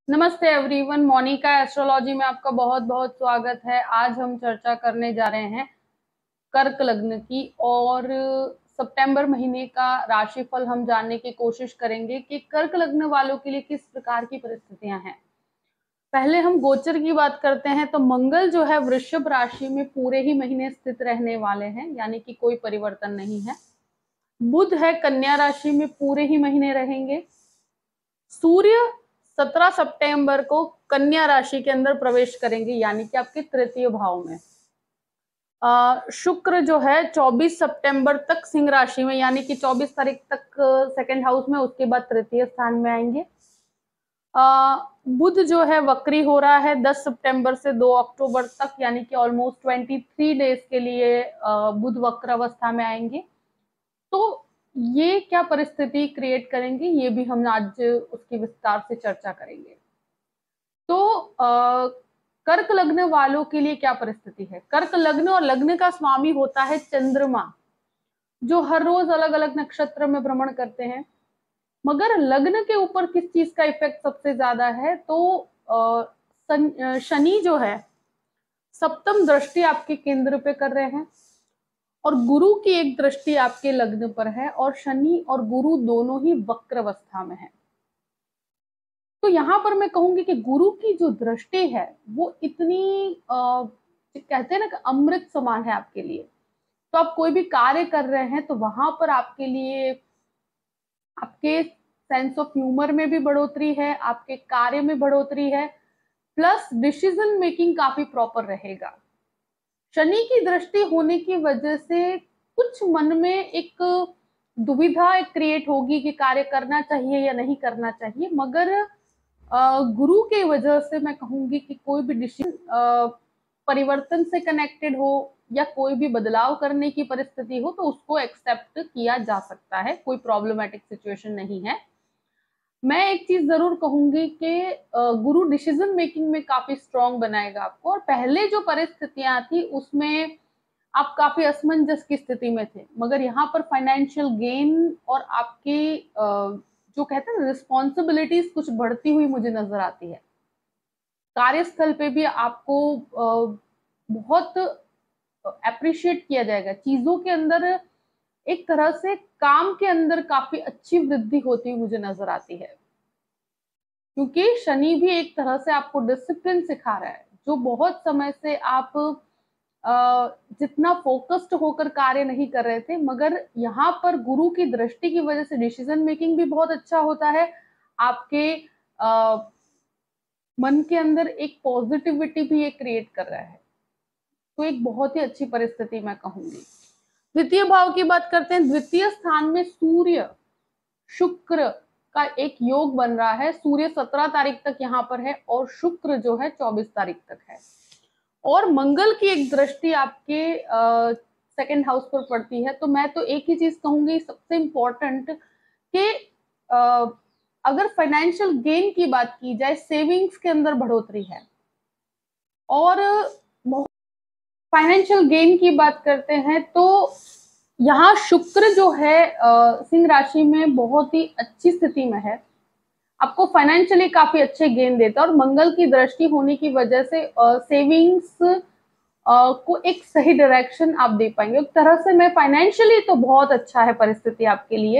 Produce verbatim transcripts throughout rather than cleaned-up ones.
नमस्ते everyone, Monika astrology में आपका बहुत बहुत स्वागत है। आज हम चर्चा करने जा रहे हैं कर्क लग्न की और सितंबर महीने का राशिफल हम जानने की कोशिश करेंगे कि कर्क लग्न वालों के लिए किस प्रकार की परिस्थितियां हैं। पहले हम गोचर की बात करते हैं तो मंगल जो है वृषभ राशि में पूरे ही महीने स्थित रहने वाले हैं, यानी कि कोई परिवर्तन नहीं है। बुध है कन्या राशि में, पूरे ही महीने रहेंगे। सूर्य सत्रह सितंबर को कन्या राशि के अंदर प्रवेश करेंगे, यानी कि आपके तृतीय भाव में। शुक्र जो है चौबीस सितंबर तक सिंह राशि में, यानी कि चौबीस तारीख तक सेकंड हाउस में, उसके बाद तृतीय स्थान में आएंगे। बुध जो है वक्री हो रहा है दस सितंबर से दो अक्टूबर तक, यानी कि ऑलमोस्ट तेईस डेज के लिए बुध वक्र अवस्था में आएंगे। तो ये क्या परिस्थिति क्रिएट करेंगे, ये भी हम आज उसकी विस्तार से चर्चा करेंगे। तो आ, कर्क लग्न वालों के लिए क्या परिस्थिति है। कर्क लग्न और लग्न का स्वामी होता है चंद्रमा, जो हर रोज अलग अलग नक्षत्र में भ्रमण करते हैं। मगर लग्न के ऊपर किस चीज का इफेक्ट सबसे ज्यादा है, तो शनि जो है सप्तम दृष्टि आपके केंद्र पे कर रहे हैं और गुरु की एक दृष्टि आपके लग्न पर है, और शनि और गुरु दोनों ही वक्र अवस्था में है। तो यहां पर मैं कहूंगी कि गुरु की जो दृष्टि है वो इतनी आ, कहते हैं ना कि अमृत समान है आपके लिए। तो आप कोई भी कार्य कर रहे हैं तो वहां पर आपके लिए आपके सेंस ऑफ ह्यूमर में भी बढ़ोतरी है, आपके कार्य में बढ़ोतरी है, प्लस डिसीजन मेकिंग काफी प्रॉपर रहेगा। शनि की दृष्टि होने की वजह से कुछ मन में एक दुविधा क्रिएट होगी कि कार्य करना चाहिए या नहीं करना चाहिए। मगर गुरु के वजह से मैं कहूंगी कि कोई भी डिसीजन परिवर्तन से कनेक्टेड हो या कोई भी बदलाव करने की परिस्थिति हो तो उसको एक्सेप्ट किया जा सकता है, कोई प्रॉब्लमेटिक सिचुएशन नहीं है। मैं एक चीज जरूर कहूंगी कि गुरु डिसीजन मेकिंग में काफी स्ट्रांग बनाएगा आपको, और पहले जो परिस्थितियां थी उसमें आप काफी असमंजस की स्थिति में थे। मगर यहाँ पर फाइनेंशियल गेन और आपकी जो कहते हैं रिस्पॉन्सिबिलिटीज कुछ बढ़ती हुई मुझे नजर आती है। कार्यस्थल पे भी आपको बहुत अप्रिशिएट किया जाएगा, चीजों के अंदर एक तरह से काम के अंदर काफी अच्छी वृद्धि होती हुई मुझे नजर आती है, क्योंकि शनि भी एक तरह से आपको डिसिप्लिन सिखा रहा है। जो बहुत समय से आप जितना फोकस्ड होकर कार्य नहीं कर रहे थे, मगर यहाँ पर गुरु की दृष्टि की वजह से डिसीजन मेकिंग भी बहुत अच्छा होता है। आपके आ, मन के अंदर एक पॉजिटिविटी भी ये क्रिएट कर रहा है। तो एक बहुत ही अच्छी परिस्थिति मैं कहूंगी। द्वितीय भाव की बात करते हैं। द्वितीय स्थान में सूर्य शुक्र का एक योग बन रहा है। सूर्य सत्रह तारीख तक यहाँ पर है और शुक्र जो है चौबीस तारीख तक है, और मंगल की एक दृष्टि आपके सेकंड हाउस पर पड़ती है। तो मैं तो एक ही चीज कहूंगी सबसे इंपॉर्टेंट कि अगर फाइनेंशियल गेन की बात की जाए, सेविंग्स के अंदर बढ़ोतरी है। और फाइनेंशियल गेन की बात करते हैं तो यहाँ शुक्र जो है सिंह राशि में बहुत ही अच्छी स्थिति में है, आपको फाइनेंशियली काफी अच्छे गेन देता है। और मंगल की दृष्टि होने की वजह से सेविंग्स को एक सही डायरेक्शन आप दे पाएंगे। एक तरह से मैं फाइनेंशियली तो बहुत अच्छा है परिस्थिति आपके लिए।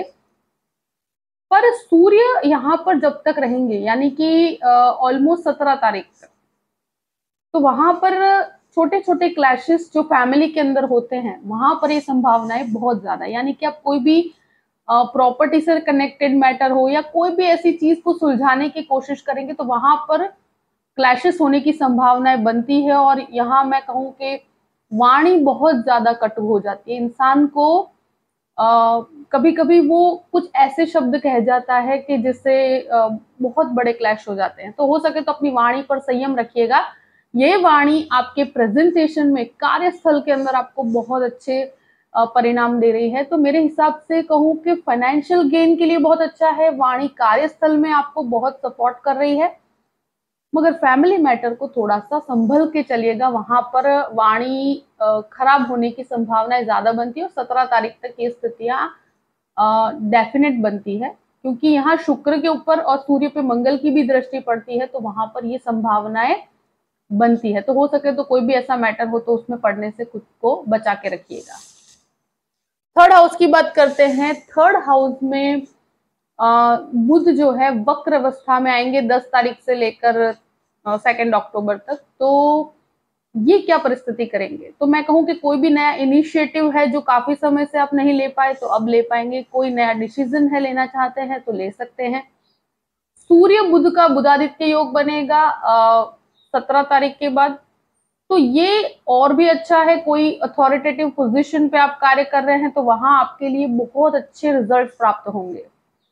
पर सूर्य यहाँ पर जब तक रहेंगे, यानी कि ऑलमोस्ट सत्रह तारीख तक, तो वहां पर छोटे छोटे क्लैशेस जो फैमिली के अंदर होते हैं वहां पर ये संभावनाएं बहुत ज्यादा, यानी कि आप कोई भी प्रॉपर्टी से कनेक्टेड मैटर हो या कोई भी ऐसी चीज को सुलझाने की कोशिश करेंगे तो वहां पर क्लैशेस होने की संभावनाएं बनती है। और यहाँ मैं कहूँ कि वाणी बहुत ज्यादा कटु हो जाती है। इंसान को आ, कभी कभी वो कुछ ऐसे शब्द कह जाता है कि जिससे बहुत बड़े क्लैश हो जाते हैं। तो हो सके तो अपनी वाणी पर संयम रखिएगा। ये वाणी आपके प्रेजेंटेशन में कार्यस्थल के अंदर आपको बहुत अच्छे परिणाम दे रही है। तो मेरे हिसाब से कहूँ कि फाइनेंशियल गेन के लिए बहुत अच्छा है, वाणी कार्यस्थल में आपको बहुत सपोर्ट कर रही है। मगर फैमिली मैटर को थोड़ा सा संभल के चलिएगा, वहां पर वाणी खराब होने की संभावनाएं ज्यादा बनती है। और सत्रह तारीख तक ये स्थितियां डेफिनेट बनती है, क्योंकि यहाँ शुक्र के ऊपर और सूर्य पे मंगल की भी दृष्टि पड़ती है, तो वहां पर ये संभावनाएं बनती है। तो हो सके तो कोई भी ऐसा मैटर हो तो उसमें पढ़ने से खुद को बचा के रखिएगा। थर्ड हाउस की बात करते हैं। थर्ड हाउस में बुध जो है वक्र अवस्था में आएंगे दस तारीख से लेकर सेकेंड अक्टूबर तक। तो ये क्या परिस्थिति करेंगे? तो मैं कहूँ कि कोई भी नया इनिशिएटिव है जो काफी समय से आप नहीं ले पाए तो अब ले पाएंगे। कोई नया डिसीजन है लेना चाहते हैं तो ले सकते हैं। सूर्य बुध का बुधादित्य योग बनेगा सत्रह तारीख के बाद, तो ये और भी अच्छा है। कोई अथॉरिटेटिव पोजीशन पे आप कार्य कर रहे हैं तो वहां आपके लिए बहुत अच्छे रिजल्ट प्राप्त होंगे।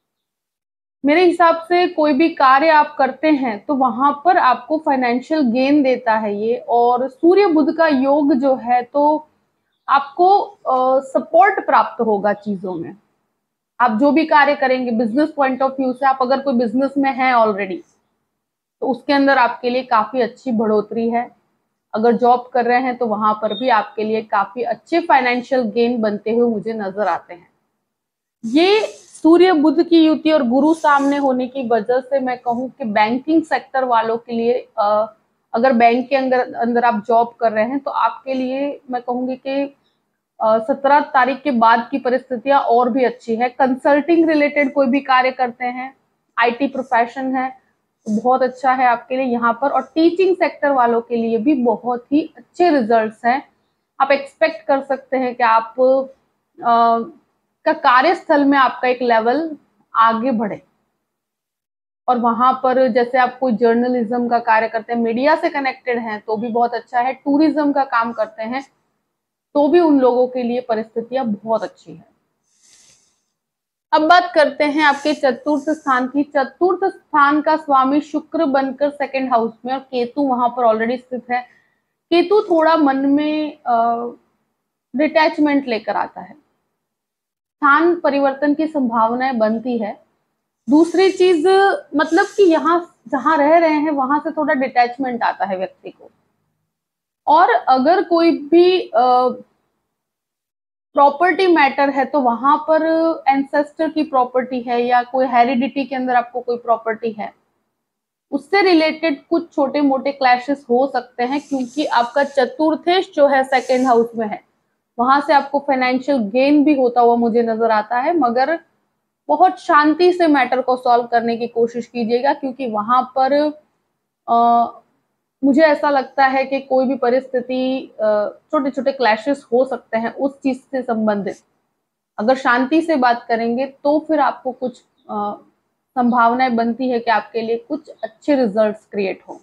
मेरे हिसाब से कोई भी कार्य आप करते हैं तो वहां पर आपको फाइनेंशियल गेन देता है ये। और सूर्य बुध का योग जो है तो आपको सपोर्ट uh, प्राप्त होगा चीजों में। आप जो भी कार्य करेंगे बिजनेस पॉइंट ऑफ व्यू से, आप अगर कोई बिजनेस में हैं ऑलरेडी तो उसके अंदर आपके लिए काफी अच्छी बढ़ोतरी है। अगर जॉब कर रहे हैं तो वहां पर भी आपके लिए काफी अच्छे फाइनेंशियल गेन बनते हुए मुझे नजर आते हैं। ये सूर्य बुध की युति और गुरु सामने होने की वजह से मैं कहूँ कि बैंकिंग सेक्टर वालों के लिए, अगर बैंक के अंदर अंदर आप जॉब कर रहे हैं तो आपके लिए मैं कहूंगी कि सत्रह तारीख के बाद की परिस्थितियां और भी अच्छी है। कंसल्टिंग रिलेटेड कोई भी कार्य करते हैं, आईटी प्रोफेशन है, बहुत अच्छा है आपके लिए यहाँ पर। और टीचिंग सेक्टर वालों के लिए भी बहुत ही अच्छे रिजल्ट्स हैं। आप एक्सपेक्ट कर सकते हैं कि आप आ, का कार्यस्थल में आपका एक लेवल आगे बढ़े। और वहां पर जैसे आप कोई जर्नलिज्म का कार्य करते हैं, मीडिया से कनेक्टेड हैं तो भी बहुत अच्छा है। टूरिज्म का काम करते हैं तो भी उन लोगों के लिए परिस्थितियां बहुत अच्छी है। अब बात करते हैं आपके चतुर्थ स्थान की। चतुर्थ स्थान का स्वामी शुक्र बनकर सेकंड हाउस में और केतु वहां पर ऑलरेडी स्थित है। केतु थोड़ा मन में डिटैचमेंट लेकर आता है, स्थान परिवर्तन की संभावनाएं बनती है। दूसरी चीज मतलब कि यहाँ जहां रह रहे हैं वहां से थोड़ा डिटैचमेंट आता है व्यक्ति को। और अगर कोई भी प्रॉपर्टी मैटर है तो वहां पर एंसेस्टर की प्रॉपर्टी है या कोई हेरिडिटी के अंदर आपको कोई प्रॉपर्टी है, उससे रिलेटेड कुछ छोटे मोटे क्लैशेस हो सकते हैं। क्योंकि आपका चतुर्थेश जो है सेकेंड हाउस में है, वहां से आपको फाइनेंशियल गेन भी होता हुआ मुझे नजर आता है। मगर बहुत शांति से मैटर को सॉल्व करने की कोशिश कीजिएगा, क्योंकि वहां पर आ, मुझे ऐसा लगता है कि कोई भी परिस्थिति, छोटे छोटे क्लैशेस हो सकते हैं उस चीज से संबंधित। अगर शांति से बात करेंगे तो फिर आपको कुछ संभावनाएं बनती है कि आपके लिए कुछ अच्छे रिजल्ट्स क्रिएट हो।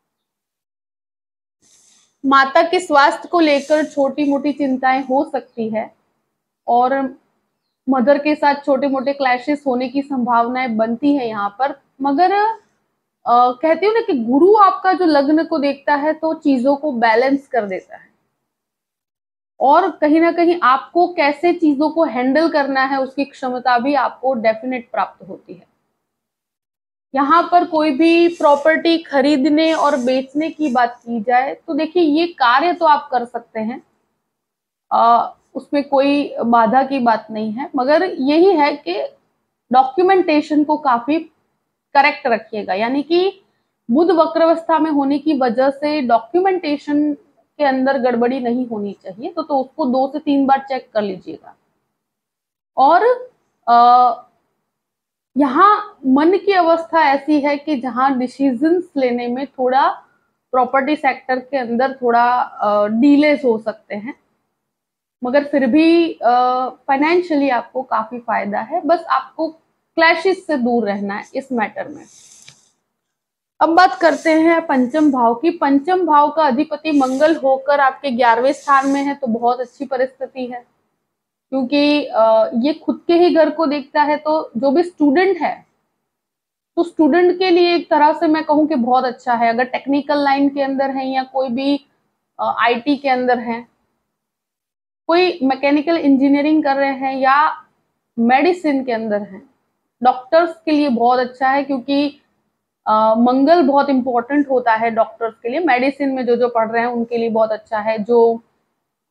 माता के स्वास्थ्य को लेकर छोटी मोटी चिंताएं हो सकती है और मदर के साथ छोटे मोटे क्लैशेस होने की संभावनाएं बनती है यहाँ पर। मगर Uh, कहती हूँ ना कि गुरु आपका जो लग्न को देखता है तो चीजों को बैलेंस कर देता है। और कहीं ना कहीं आपको कैसे चीजों को हैंडल करना है उसकी क्षमता भी आपको डेफिनेट प्राप्त होती है। यहाँ पर कोई भी प्रॉपर्टी खरीदने और बेचने की बात की जाए तो देखिए ये कार्य तो आप कर सकते हैं, आ, उसमें कोई बाधा की बात नहीं है। मगर यही है कि डॉक्यूमेंटेशन को काफी करेक्ट रखिएगा। यानी कि बुध वक्रावस्था में होने की वजह से डॉक्यूमेंटेशन के अंदर गड़बड़ी नहीं होनी चाहिए, तो तो उसको दो से तीन बार चेक कर लीजिएगा। और आ, यहाँ मन की अवस्था ऐसी है कि जहां डिसीजंस लेने में थोड़ा प्रॉपर्टी सेक्टर के अंदर थोड़ा डीलेस हो सकते हैं, मगर फिर भी फाइनेंशियली आपको काफी फायदा है। बस आपको क्लैशेस से दूर रहना है इस मैटर में। अब बात करते हैं पंचम भाव की। पंचम भाव का अधिपति मंगल होकर आपके ग्यारहवें स्थान में है तो बहुत अच्छी परिस्थिति है, क्योंकि ये खुद के ही घर को देखता है। तो जो भी स्टूडेंट है तो स्टूडेंट के लिए एक तरह से मैं कहूँ कि बहुत अच्छा है। अगर टेक्निकल लाइन के अंदर है या कोई भी आईटी के अंदर है, कोई मैकेनिकल इंजीनियरिंग कर रहे हैं या मेडिसिन के अंदर हैं, डॉक्टर्स के लिए बहुत अच्छा है। क्योंकि आ, मंगल बहुत इंपॉर्टेंट होता है डॉक्टर्स के लिए। मेडिसिन में जो जो पढ़ रहे हैं उनके लिए बहुत अच्छा है। जो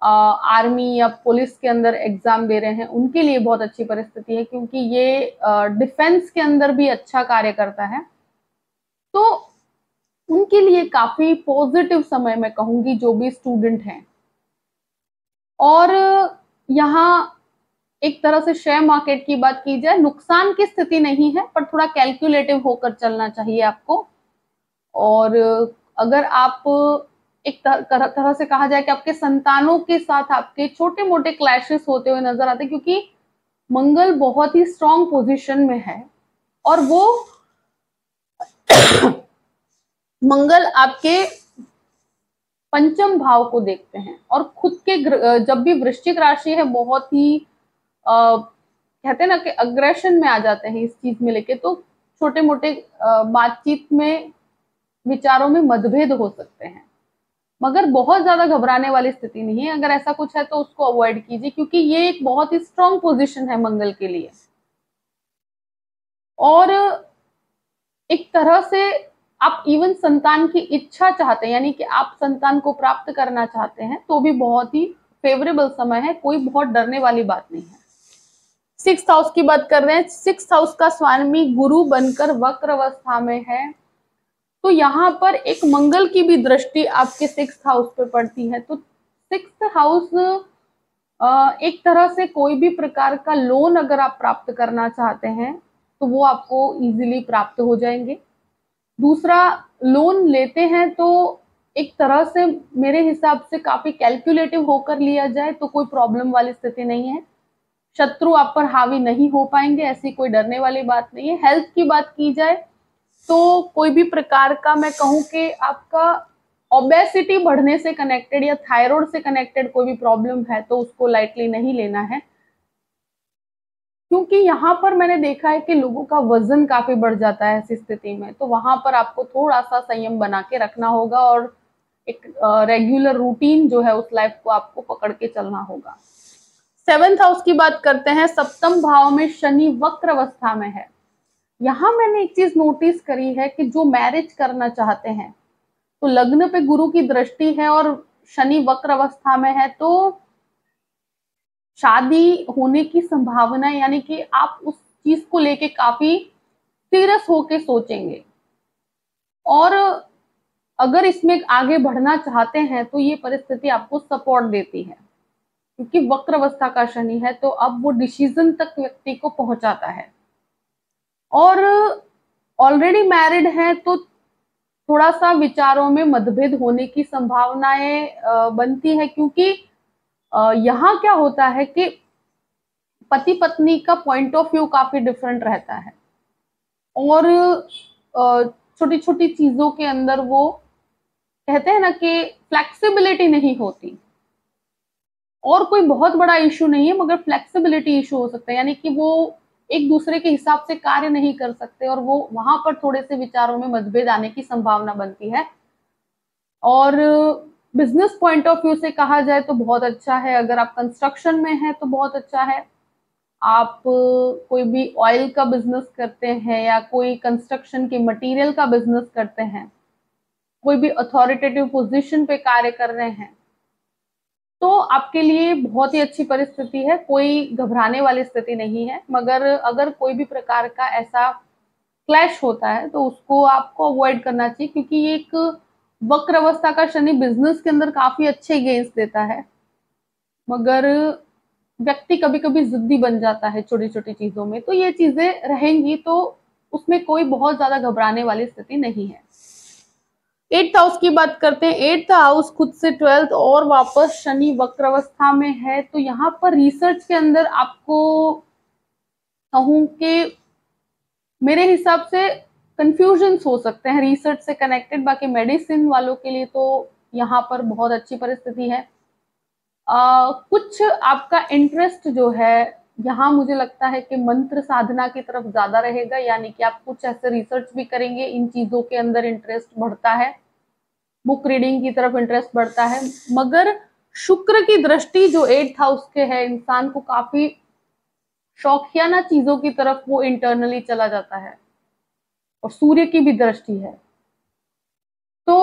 आर्मी या पुलिस के अंदर एग्जाम दे रहे हैं उनके लिए बहुत अच्छी परिस्थिति है, क्योंकि ये डिफेंस के अंदर भी अच्छा कार्य करता है। तो उनके लिए काफी पॉजिटिव समय मैं कहूंगी, जो भी स्टूडेंट हैं। और यहाँ एक तरह से शेयर मार्केट की बात की जाए, नुकसान की स्थिति नहीं है, पर थोड़ा कैलकुलेटिव होकर चलना चाहिए आपको। और अगर आप एक तरह तरह से कहा जाए कि आपके संतानों के साथ आपके छोटे मोटे क्लैशेस होते हुए नजर आते हैं, क्योंकि मंगल बहुत ही स्ट्रॉन्ग पोजीशन में है और वो मंगल आपके पंचम भाव को देखते हैं और खुद के, जब भी वृश्चिक राशि है बहुत ही आ, कहते हैं ना कि अग्रेशन में आ जाते हैं इस चीज में लेके, तो छोटे मोटे बातचीत में, विचारों में मतभेद हो सकते हैं, मगर बहुत ज्यादा घबराने वाली स्थिति नहीं है। अगर ऐसा कुछ है तो उसको अवॉइड कीजिए, क्योंकि ये एक बहुत ही स्ट्रॉन्ग पोजीशन है मंगल के लिए। और एक तरह से आप इवन संतान की इच्छा चाहते हैं, यानी कि आप संतान को प्राप्त करना चाहते हैं, तो भी बहुत ही फेवरेबल समय है, कोई बहुत डरने वाली बात नहीं है। सिक्स हाउस की बात कर रहे हैं, सिक्स हाउस का स्वामी गुरु बनकर वक्र अवस्था में है, तो यहाँ पर एक मंगल की भी दृष्टि आपके सिक्स हाउस पे पड़ती है। तो सिक्स हाउस एक तरह से कोई भी प्रकार का लोन अगर आप प्राप्त करना चाहते हैं तो वो आपको इजीली प्राप्त हो जाएंगे। दूसरा, लोन लेते हैं तो एक तरह से मेरे हिसाब से काफी कैलकुलेटिव होकर लिया जाए तो कोई प्रॉब्लम वाली स्थिति नहीं है। शत्रु आप पर हावी नहीं हो पाएंगे, ऐसी कोई डरने वाली बात नहीं है। हेल्थ की बात की जाए तो कोई भी प्रकार का, मैं कहूँ कि आपका ओबेसिटी बढ़ने से कनेक्टेड या थायराइड से कनेक्टेड कोई भी प्रॉब्लम है तो उसको लाइटली नहीं लेना है, क्योंकि यहाँ पर मैंने देखा है कि लोगों का वजन काफी बढ़ जाता है ऐसी स्थिति में, तो वहां पर आपको थोड़ा सा संयम बना के रखना होगा और एक रेगुलर रूटीन जो है उस लाइफ को आपको पकड़ के चलना होगा। सेवेंथ हाउस की बात करते हैं, सप्तम भाव में शनि वक्र अवस्था में है। यहाँ मैंने एक चीज नोटिस करी है कि जो मैरिज करना चाहते हैं तो लग्न पे गुरु की दृष्टि है और शनि वक्र अवस्था में है, तो शादी होने की संभावना, यानी कि आप उस चीज को लेके काफी सीरियस होके सोचेंगे। और अगर इसमें आगे बढ़ना चाहते हैं तो ये परिस्थिति आपको सपोर्ट देती है, क्योंकि वक्र अवस्था का शनि है तो अब वो डिसीजन तक व्यक्ति को पहुंचाता है। और ऑलरेडी मैरिड है तो थोड़ा सा विचारों में मतभेद होने की संभावनाएं बनती है, क्योंकि यहाँ क्या होता है कि पति पत्नी का पॉइंट ऑफ व्यू काफी डिफरेंट रहता है और छोटी छोटी चीजों के अंदर वो कहते हैं ना कि फ्लेक्सिबिलिटी नहीं होती। और कोई बहुत बड़ा इशू नहीं है, मगर फ्लेक्सिबिलिटी इशू हो सकता है, यानी कि वो एक दूसरे के हिसाब से कार्य नहीं कर सकते और वो वहां पर थोड़े से विचारों में मतभेद आने की संभावना बनती है। और बिजनेस पॉइंट ऑफ व्यू से कहा जाए तो बहुत अच्छा है। अगर आप कंस्ट्रक्शन में हैं तो बहुत अच्छा है। आप कोई भी ऑयल का बिजनेस करते हैं या कोई कंस्ट्रक्शन के मटेरियल का बिजनेस करते हैं, कोई भी अथॉरिटेटिव पोजीशन पे कार्य कर रहे हैं, तो आपके लिए बहुत ही अच्छी परिस्थिति है, कोई घबराने वाली स्थिति नहीं है। मगर अगर कोई भी प्रकार का ऐसा क्लैश होता है तो उसको आपको अवॉइड करना चाहिए, क्योंकि ये एक वक्र अवस्था का शनि बिजनेस के अंदर काफी अच्छे गेन्स देता है, मगर व्यक्ति कभी कभी जिद्दी बन जाता है छोटी छोटी चीजों में, तो ये चीजें रहेंगी, तो उसमें कोई बहुत ज्यादा घबराने वाली स्थिति नहीं है। एट्थ हाउस की बात करते हैं। एट्थ हाउस खुद से ट्वेल्थ और वापस शनि वक्र अवस्था में है, तो यहाँ पर रिसर्च के अंदर आपको कहूं कि मेरे हिसाब से कंफ्यूजन हो सकते हैं रिसर्च से कनेक्टेड। बाकी मेडिसिन वालों के लिए तो यहाँ पर बहुत अच्छी परिस्थिति है। आ, कुछ आपका इंटरेस्ट जो है यहाँ मुझे लगता है कि मंत्र साधना की तरफ ज्यादा रहेगा, यानी कि आप कुछ ऐसे रिसर्च भी करेंगे, इन चीजों के अंदर इंटरेस्ट बढ़ता है, बुक रीडिंग की तरफ इंटरेस्ट बढ़ता है। मगर शुक्र की दृष्टि जो एट्थ हाउस के है, इंसान को काफी शौकियाना चीजों की तरफ वो इंटरनली चला जाता है, और सूर्य की भी दृष्टि है, तो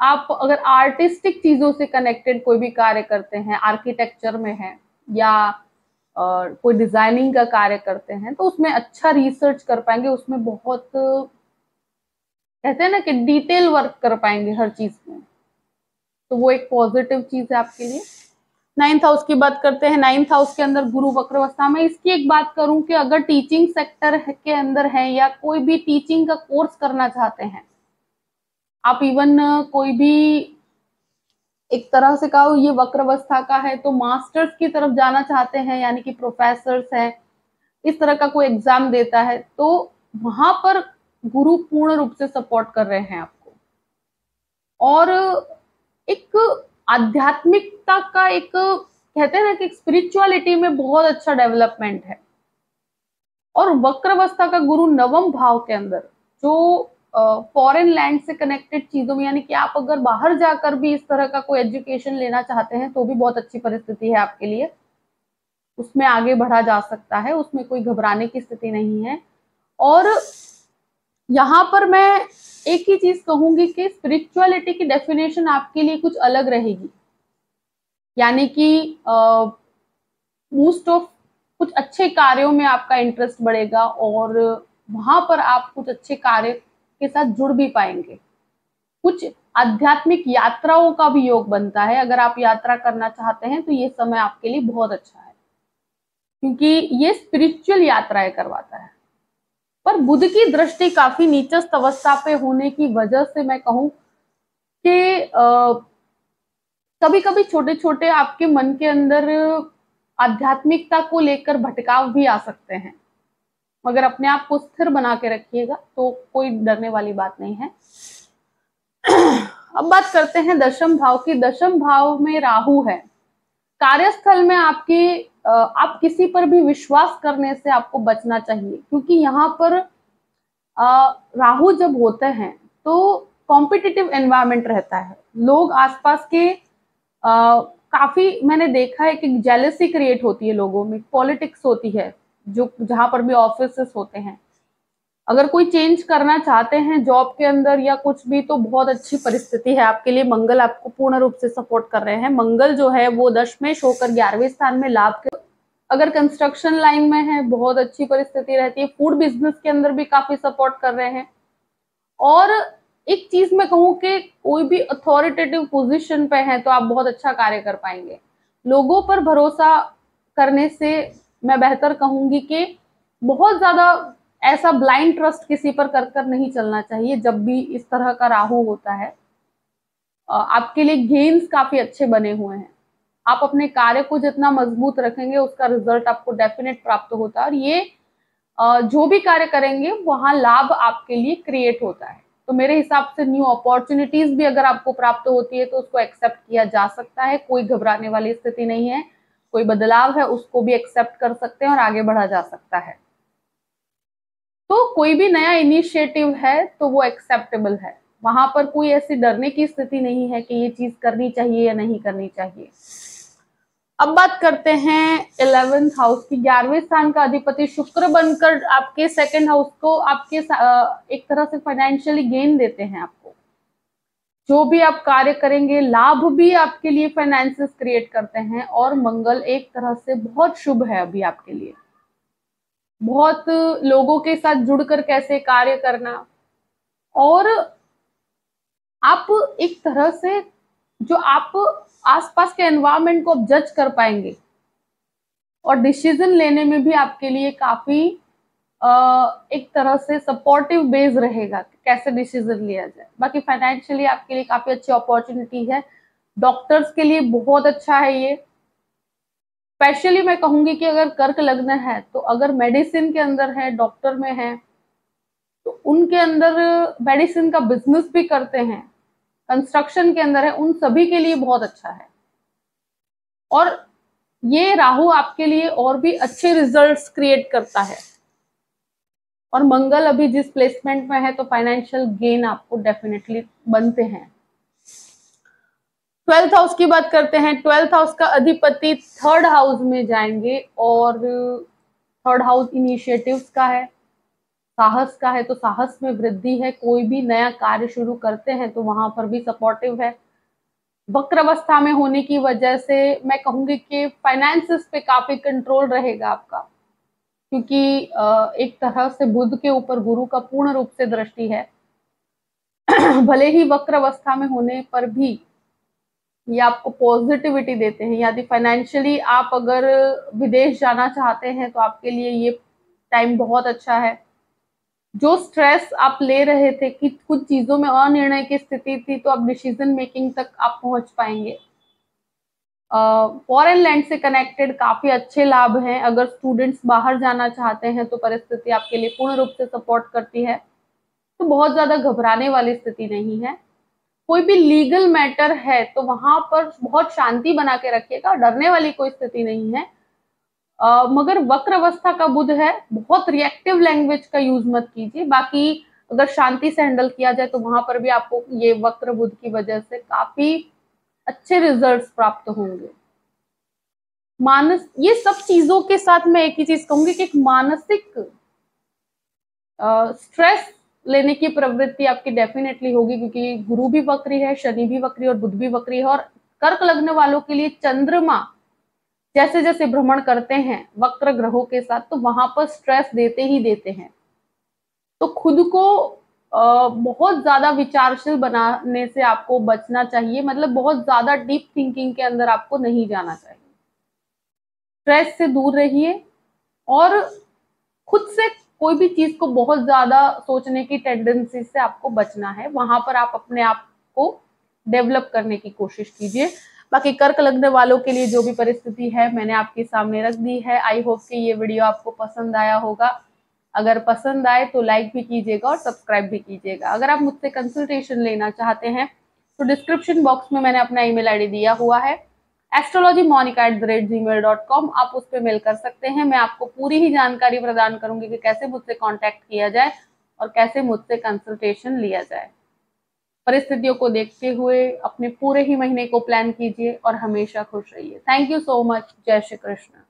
आप अगर आर्टिस्टिक चीजों से कनेक्टेड कोई भी कार्य करते हैं, आर्किटेक्चर में है या uh, कोई डिजाइनिंग का कार्य करते हैं, तो उसमें अच्छा रिसर्च कर पाएंगे, उसमें बहुत कहते हैं ना कि डिटेल वर्क कर पाएंगे हर चीज में, तो वो एक पॉजिटिव चीज है आपके लिए। नाइन्थ हाउस की बात करते हैं। नाइन्थ हाउस के अंदर गुरु वक्र अवस्था में। इसकी एक बात करूं कि अगर टीचिंग सेक्टर के अंदर है या कोई भी टीचिंग का कोर्स करना चाहते हैं आप, इवन कोई भी एक तरह से कहो ये वक्र अवस्था का है तो मास्टर्स की तरफ जाना चाहते हैं, यानी कि प्रोफेसर्स है, इस तरह का कोई एग्जाम देता है, तो वहां पर गुरु पूर्ण रूप से सपोर्ट कर रहे हैं आपको। और एक आध्यात्मिकता का एक कहते हैं ना कि स्पिरिचुअलिटी में बहुत अच्छा डेवलपमेंट है। और वक्र अवस्था का गुरु नवम भाव के अंदर जो फॉरेन uh, लैंड से कनेक्टेड चीजों में, यानी कि आप अगर बाहर जाकर भी इस तरह का कोई एजुकेशन लेना चाहते हैं तो भी बहुत अच्छी परिस्थिति है आपके लिए, उसमें आगे बढ़ा जा सकता है, उसमें कोई घबराने की स्थिति नहीं है। और यहाँ पर मैं एक ही चीज कहूंगी कि स्पिरिचुअलिटी की डेफिनेशन आपके लिए कुछ अलग रहेगी, यानी कि मोस्ट ऑफ कुछ अच्छे कार्यों में आपका इंटरेस्ट बढ़ेगा और वहां पर आप कुछ अच्छे कार्य के साथ जुड़ भी पाएंगे। कुछ आध्यात्मिक यात्राओं का भी योग बनता है। अगर आप यात्रा करना चाहते हैं तो ये समय आपके लिए बहुत अच्छा है, क्योंकि ये स्पिरिचुअल यात्राएं करवाता है। पर बुध की दृष्टि काफी नीचस्थ अवस्था पे होने की वजह से मैं कहूं कि कभी कभी छोटे छोटे आपके मन के अंदर आध्यात्मिकता को लेकर भटकाव भी आ सकते हैं, मगर अपने आप को स्थिर बना के रखिएगा तो कोई डरने वाली बात नहीं है। अब बात करते हैं दशम भाव की। दशम भाव में राहु है। कार्यस्थल में आपके आप किसी पर भी विश्वास करने से आपको बचना चाहिए, क्योंकि यहाँ पर राहु जब होते हैं तो कॉम्पिटिटिव एनवायरनमेंट रहता है। लोग आसपास के आ, काफी मैंने देखा है कि जेलसी क्रिएट होती है लोगों में, पॉलिटिक्स होती है, जो जहां पर भी ऑफिसेस होते हैं। अगर कोई चेंज करना चाहते हैं जॉब के अंदर या कुछ भी, तो बहुत अच्छी परिस्थिति है आपके लिए। मंगल आपको पूर्ण रूप से सपोर्ट कर रहे हैं। मंगल जो है वो दशमेश होकर ग्यारहवें स्थान में लाभ के। अगर कंस्ट्रक्शन लाइन में है बहुत अच्छी परिस्थिति रहती है। फूड बिजनेस के अंदर भी काफी सपोर्ट कर रहे हैं। और एक चीज मैं कहूँ कि कोई भी अथॉरिटेटिव पोजीशन पे है तो आप बहुत अच्छा कार्य कर पाएंगे। लोगों पर भरोसा करने से मैं बेहतर कहूंगी कि बहुत ज्यादा ऐसा ब्लाइंड ट्रस्ट किसी पर कर कर नहीं चलना चाहिए। जब भी इस तरह का राहु होता है आपके लिए गेन्स काफी अच्छे बने हुए हैं। आप अपने कार्य को जितना मजबूत रखेंगे उसका रिजल्ट आपको डेफिनेट प्राप्त होता है, और ये जो भी कार्य करेंगे वहां लाभ आपके लिए क्रिएट होता है। तो मेरे हिसाब से न्यू अपॉर्चुनिटीज भी अगर आपको प्राप्त होती है तो उसको एक्सेप्ट किया जा सकता है। कोई घबराने वाली स्थिति नहीं है। कोई बदलाव है उसको भी एक्सेप्ट कर सकते हैं और आगे बढ़ा जा सकता है। तो कोई भी नया इनिशिएटिव है तो वो एक्सेप्टेबल है। वहां पर कोई ऐसी डरने की स्थिति नहीं है कि ये चीज करनी चाहिए या नहीं करनी चाहिए। अब बात करते हैं इलेवेंथ हाउस की। ग्यारहवें स्थान का अधिपति शुक्र बनकर आपके सेकंड हाउस को आपके एक तरह से फाइनेंशियली गेन देते हैं। आपको जो भी आप कार्य करेंगे लाभ भी आपके लिए फाइनेंसेस क्रिएट करते हैं। और मंगल एक तरह से बहुत शुभ है अभी आपके लिए। बहुत लोगों के साथ जुड़कर कैसे कार्य करना, और आप एक तरह से जो आप आसपास के एनवायरनमेंट को जज कर पाएंगे और डिसीजन लेने में भी आपके लिए काफी एक तरह से सपोर्टिव बेस रहेगा कि कैसे डिसीजन लिया जाए। बाकी फाइनेंशियली आपके लिए काफी अच्छी अपॉर्चुनिटी है। डॉक्टर्स के लिए बहुत अच्छा है ये। स्पेशली मैं कहूंगी कि अगर कर्क लग्न है तो अगर मेडिसिन के अंदर है, डॉक्टर में है, तो उनके अंदर मेडिसिन का बिजनेस भी करते हैं, कंस्ट्रक्शन के अंदर है, उन सभी के लिए बहुत अच्छा है। और ये राहु आपके लिए और भी अच्छे रिजल्ट्स क्रिएट करता है। और मंगल अभी जिस प्लेसमेंट में है तो फाइनेंशियल गेन आपको डेफिनेटली बनते हैं। ट्वेल्थ हाउस की बात करते हैं। ट्वेल्थ हाउस का अधिपति थर्ड हाउस में जाएंगे और थर्ड हाउस इनिशिएटिव्स का है, साहस का है तो साहस में वृद्धि है, कोई भी नया कार्य शुरू करते हैं तो वहां पर भी सपोर्टिव है। वक्र अवस्था में होने की वजह से मैं कहूंगी कि फाइनेंसेस पे काफी कंट्रोल रहेगा आपका, क्योंकि एक तरह से बुध के ऊपर गुरु का पूर्ण रूप से दृष्टि है। भले ही वक्र अवस्था में होने पर भी ये आपको पॉजिटिविटी देते हैं। यदि फाइनेंशियली आप अगर विदेश जाना चाहते हैं तो आपके लिए ये टाइम बहुत अच्छा है। जो स्ट्रेस आप ले रहे थे कि कुछ चीजों में अनिर्णय की स्थिति थी, तो अब डिसीजन मेकिंग तक आप पहुंच पाएंगे। फॉरेन uh, लैंड से कनेक्टेड काफी अच्छे लाभ हैं। अगर स्टूडेंट्स बाहर जाना चाहते हैं तो परिस्थिति आपके लिए पूर्ण रूप से सपोर्ट करती है, तो बहुत ज्यादा घबराने वाली स्थिति नहीं है। कोई भी लीगल मैटर है तो वहां पर बहुत शांति बना के रखिएगा, डरने वाली कोई स्थिति नहीं है। Uh, मगर वक्र अवस्था का बुध है, बहुत रिएक्टिव लैंग्वेज का यूज मत कीजिए। बाकी अगर शांति से हैंडल किया जाए तो वहां पर भी आपको ये वक्र बुध की वजह से काफी अच्छे रिजल्ट्स प्राप्त होंगे। मानस ये सब चीजों के साथ मैं एक ही चीज कहूंगी कि एक मानसिक स्ट्रेस लेने की प्रवृत्ति आपकी डेफिनेटली होगी, क्योंकि गुरु भी वक्री है, शनि भी वक्री और बुध भी वक्री है। और कर्क लग्न वालों के लिए चंद्रमा जैसे जैसे भ्रमण करते हैं वक्र ग्रहों के साथ, तो वहां पर स्ट्रेस देते ही देते हैं। तो खुद को Uh, बहुत ज्यादा विचारशील बनाने से आपको बचना चाहिए, मतलब बहुत ज्यादा डीप थिंकिंग के अंदर आपको नहीं जाना चाहिए। स्ट्रेस से दूर रहिए और खुद से कोई भी चीज को बहुत ज्यादा सोचने की टेंडेंसी से आपको बचना है। वहां पर आप अपने आप को डेवलप करने की कोशिश कीजिए। बाकी कर्क लग्न वालों के लिए जो भी परिस्थिति है मैंने आपके सामने रख दी है। आई होप कि ये वीडियो आपको पसंद आया होगा। अगर पसंद आए तो लाइक भी कीजिएगा और सब्सक्राइब भी कीजिएगा। अगर आप मुझसे कंसल्टेशन लेना चाहते हैं तो डिस्क्रिप्शन बॉक्स में मैंने अपना ईमेल आईडी दिया हुआ है, astrology Monica at the rate gmail dot com. आप उस पर मेल कर सकते हैं। मैं आपको पूरी ही जानकारी प्रदान करूंगी कि कैसे मुझसे कांटेक्ट किया जाए और कैसे मुझसे कंसल्टेशन लिया जाए। परिस्थितियों को देखते हुए अपने पूरे ही महीने को प्लान कीजिए और हमेशा खुश रहिए। Thank you so much. जय श्री कृष्ण।